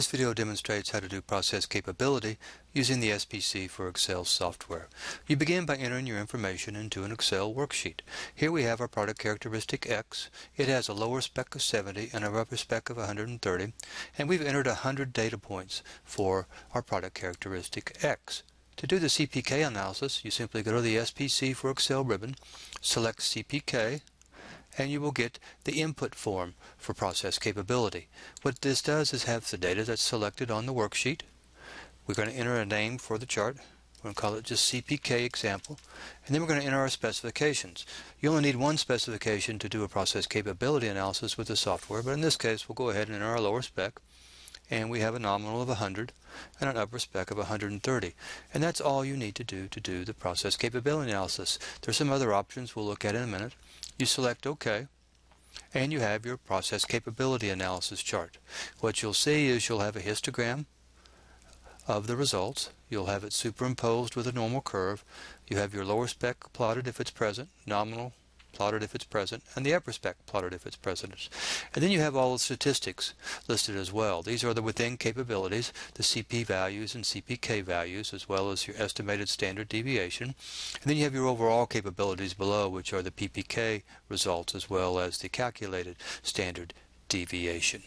This video demonstrates how to do process capability using the SPC for Excel software. You begin by entering your information into an Excel worksheet. Here we have our product characteristic X. It has a lower spec of 70 and a upper spec of 130, and we've entered 100 data points for our product characteristic X. To do the CPK analysis, you simply go to the SPC for Excel ribbon, select CPK, and you will get the input form for process capability. What this does is have the data that's selected on the worksheet. We're going to enter a name for the chart. We're going to call it just CPK example, and then we're going to enter our specifications. You only need one specification to do a process capability analysis with the software, but in this case we'll go ahead and enter our lower spec, and we have a nominal of 100 and an upper spec of 130, and that's all you need to do the process capability analysis. There's some other options we'll look at in a minute. You select OK, and you have your process capability analysis chart. What you'll see is you'll have a histogram of the results. You'll have it superimposed with a normal curve. You have your lower spec plotted if it's present, nominal plotted if it's present, and the upper spec plotted if it's present. And then you have all the statistics listed as well. These are the within capabilities, the CP values and CPK values, as well as your estimated standard deviation. And then you have your overall capabilities below, which are the PPK results as well as the calculated standard deviation.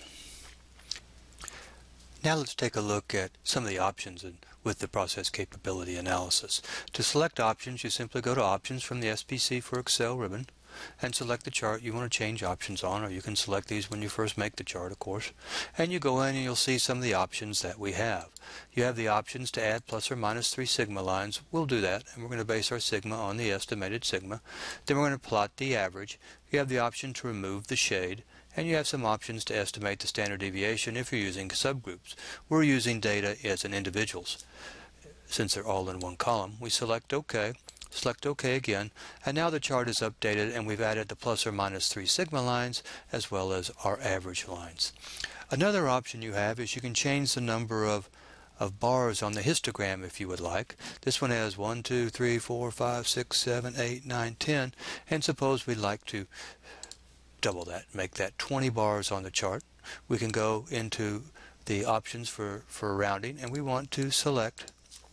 Now let's take a look at some of the options with the process capability analysis. To select options, you simply go to Options from the SPC for Excel ribbon and select the chart you want to change options on, or you can select these when you first make the chart, of course. And you go in and you'll see some of the options that we have. You have the options to add plus or minus 3 sigma lines. We'll do that, and we're going to base our sigma on the estimated sigma. Then we're going to plot the average. You have the option to remove the shade, and you have some options to estimate the standard deviation if you're using subgroups. We're using data as in individuals. Since they're all in one column, we select OK, select OK again, and now the chart is updated and we've added the plus or minus 3 sigma lines as well as our average lines. Another option you have is you can change the number of bars on the histogram if you would like. This one has 1, 2, 3, 4, 5, 6, 7, 8, 9, 10, and suppose we'd like to double that, make that 20 bars on the chart. We can go into the options for rounding, and we want to select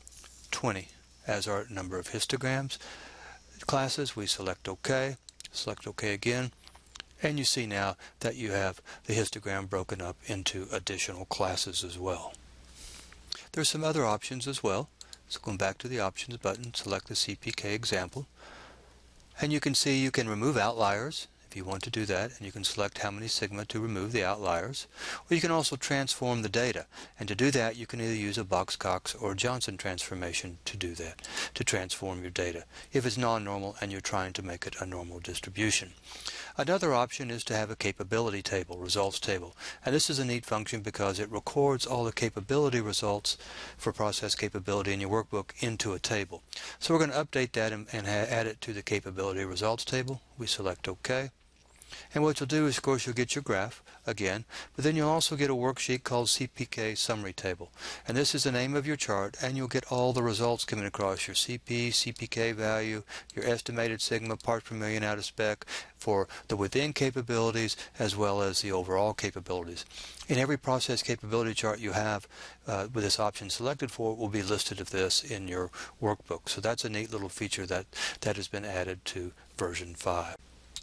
20 as our number of histograms. Classes, we select OK, select OK again, and you see now that you have the histogram broken up into additional classes as well. There's some other options as well. So going back to the Options button, select the CPK example, and you can see you can remove outliers if you want to do that, and you can select how many sigma to remove the outliers. Or you can also transform the data, and to do that you can either use a Box-Cox or Johnson transformation to do that, to transform your data if it's non-normal and you're trying to make it a normal distribution. Another option is to have a capability table, results table, and this is a neat function because it records all the capability results for process capability in your workbook into a table. So we're going to update that and add it to the capability results table. We select OK. And what you'll do is, of course, you'll get your graph again, but then you'll also get a worksheet called CPK Summary Table. And this is the name of your chart, and you'll get all the results coming across, your CP, CPK value, your estimated sigma, parts per million out of spec for the within capabilities as well as the overall capabilities. In every process capability chart you have with this option selected for will be listed of this in your workbook. So that's a neat little feature that has been added to version 5.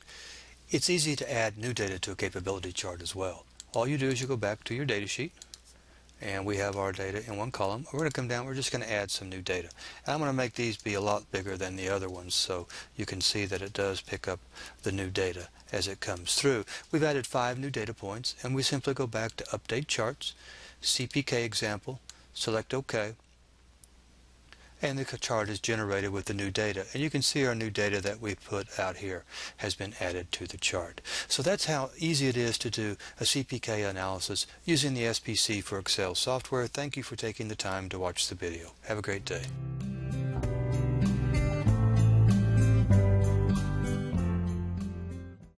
It's easy to add new data to a capability chart as well. All you do is you go back to your data sheet, and we have our data in one column. We're going to come down, we're just going to add some new data. And I'm going to make these be a lot bigger than the other ones so you can see that it does pick up the new data as it comes through. We've added 5 new data points, and we simply go back to Update Charts, CPK Example, select OK, and the chart is generated with the new data. And you can see our new data that we put out here has been added to the chart. So that's how easy it is to do a CPK analysis using the SPC for Excel software. Thank you for taking the time to watch the video. Have a great day.